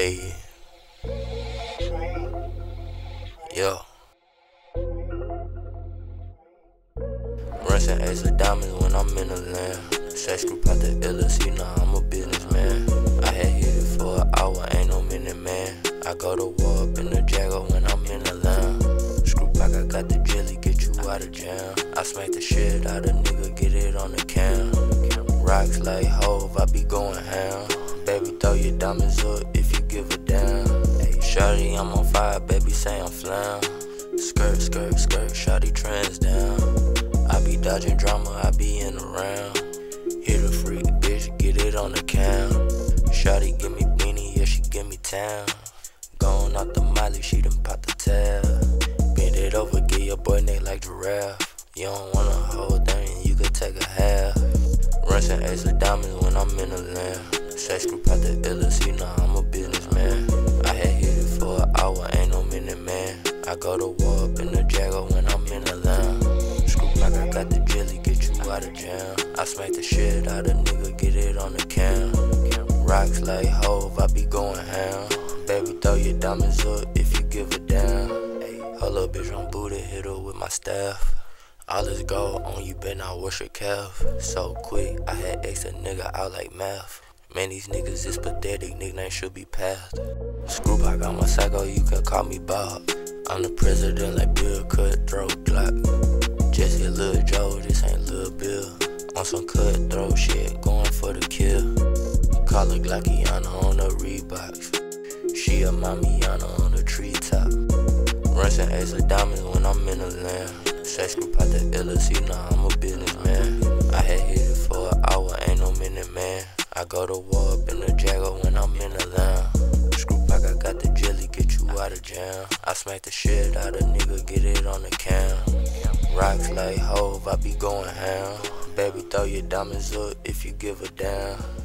Hey, yo. Rushing ace of diamonds when I'm in the land. Sex group out the illest, you know I'm a businessman. I had hit it for an hour, ain't no minute man. I go to war up in the Jaguar when I'm in the lamb. Screw pack, I got the jelly, get you out of jam. I smack the shit out of nigga, get it on the cam. Rocks like Hove, I be going ham. Baby, throw your diamonds up if you give a damn. Hey, shawty, I'm on fire, baby, say I'm flam. Skirt, skirt, skirt, shawty trends down. I be dodging drama, I be in the round. Hit a freak, bitch, get it on the cam. Shawty give me beanie, yeah, she give me town. Going out the molly, she done pop the tab. Bend it over, get your boy neck like giraffe. You don't want a whole thing, you could take a half. Rushing ace of diamonds when I'm in the land. Sex group out the illest, you know I'm a businessman. I had hit it for an hour, ain't no minute man. I go to war up in the Jaguar when I'm in the lamb. Screw like I got the jelly, get you out of jam. I smack the shit out of nigga, get it on the cam. Rocks like Hove, I be going ham. Baby, throw your diamonds up if you give a damn. Hold up, bitch, I'm booted, hit her with my staff. All this gold on you, better not wash your calf. So quick, I had X a nigga out like math. Man, these niggas is pathetic, nickname should be passed. Screw I got my psycho, you can call me Bob. I'm the president like Bill Cutthroat Glock. Just hit Lil Joe, this ain't Lil Bill. On some cutthroat shit, going for the kill. Call her Glockiana on the Reeboks. She a Mamiana on the treetop. Rushing ace of diamonds when I'm in the land. Sex group out the illest, you know I'm a businessman. I had hit it for an hour, ain't no minute man. I go to war up in the Jaguar when I'm in the lamb. Screw pack, I got the jelly, get you out of jam. I smack the shit out of nigga, get it on the cam. Rocks like Hove, I be going ham. Baby, throw your diamonds up if you give a damn.